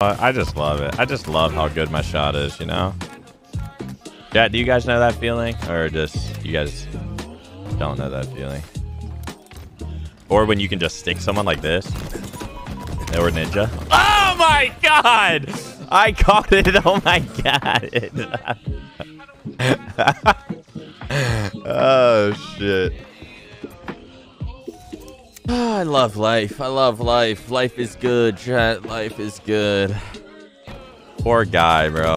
I just love it. I just love how good my shot is, you know? Yeah, do you guys know that feeling? Or just, you guys don't know that feeling? Or when you can just stick someone like this. Or ninja. Oh my god! I caught it. Oh my god. Oh shit. Oh, I love life. I love life. Life is good, chat. Life is good. Poor guy, bro.